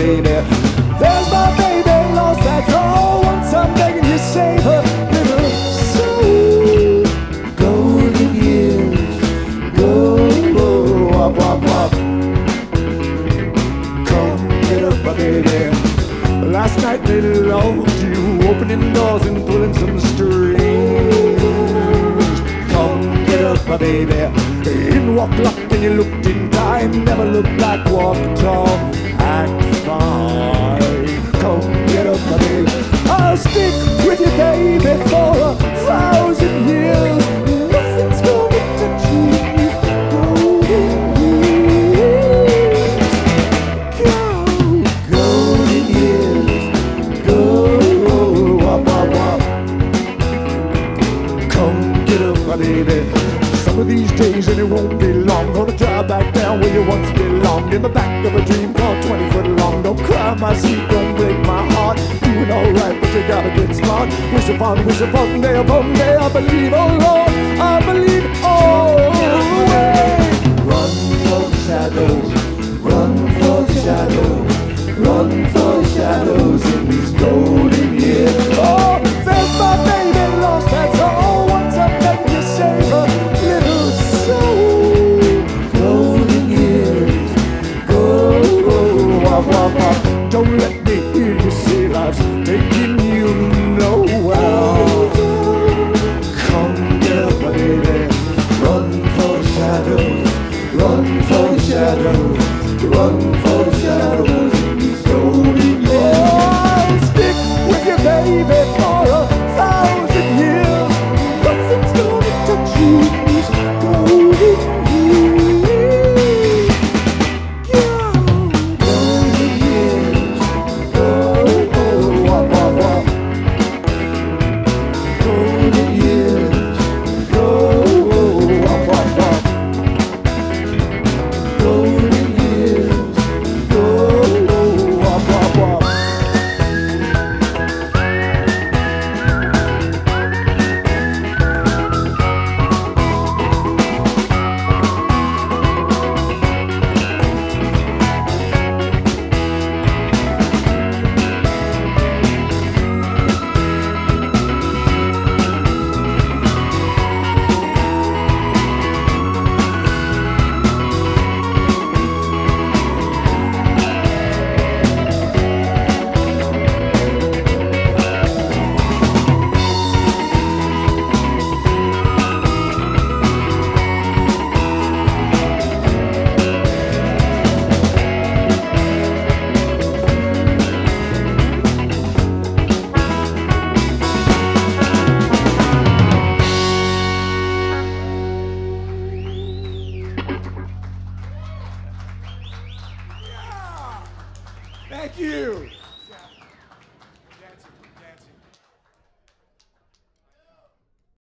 baby. There's my baby lost, that's all. Once I'm begging you, save her little soul. Golden years, go wop wop wop. Come get up, my baby. Last night they loved you, opening doors and pulling some strings. Come get up, my baby. In walk luck and you looked in time. Never looked back, walk tall, act fine. Come get up, my baby. I'll stick with you, baby, for 1,000 years. Nothing's gonna touch you. Baby, some of these days and it won't be long. Gonna drive back down where you once belonged, in the back of a dream car 20 foot long. Don't cry my sweet, don't break my heart. Doing alright, but you gotta get smart. Wish upon day upon day. I believe, oh Lord, I believe always. Run for the shadows, run for the shadows, run for the shadows in these golden years. Oh, there's my baby lost, that's all. Once I'm begging you, save her little soul. Golden years, go wop wop wop. Don't let me hear you say life's taking you nowhere. Come get up, my baby. Run for the shadows, run for the shadows, run for the shadows in these golden years. Oh, stick with your baby for 1,000 years. Nothing's gonna touch you.